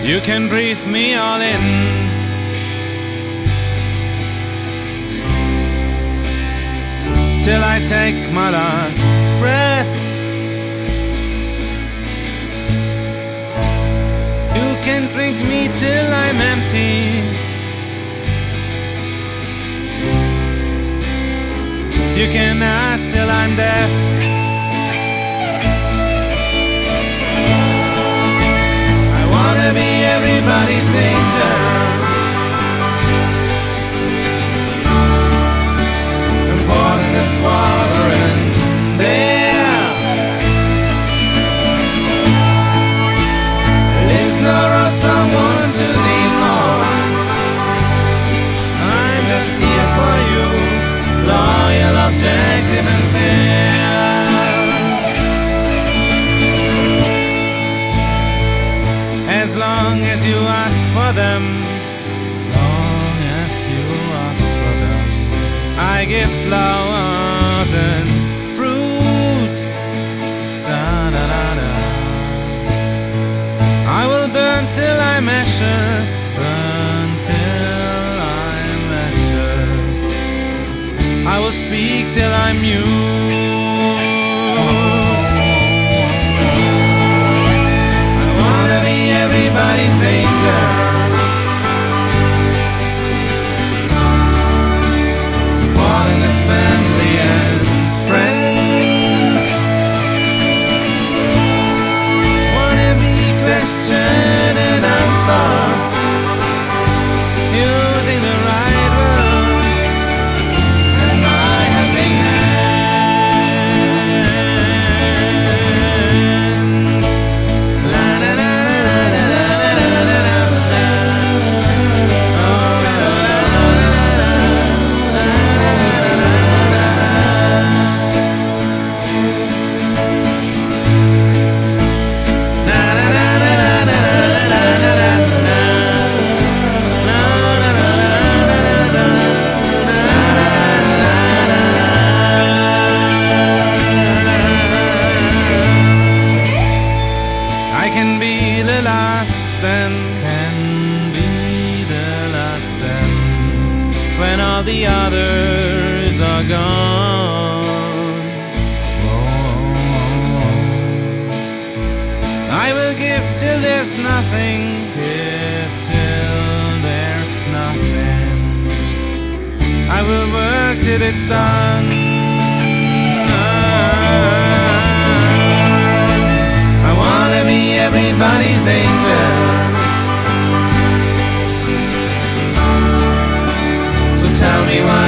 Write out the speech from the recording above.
You can breathe me all in. Till I take my last breath. You can drink me till I'm empty. You can ask till I'm deaf. I wanna be everybody's angel. Important as water and air. A listener or someone to lean on. I'm just here for you, loyal, objective and fair. As long as you ask for them, as long as you ask for them, I give flowers and fruit. Da, da, da, da. I will burn till I'm ashes, burn till I'm ashes. I will speak till I'm mute. I wanna be everybody's angel. Important as family and friends. Wanna be question and answer, using the right words and my helping hands. La la la la la la la la la la. Oh, la la I can be the last stand, can be the last stand, when all the others are gone. I will give till there's nothing, give till there's nothing. I will work till it's done. I wanna be everybody's angel. So tell me why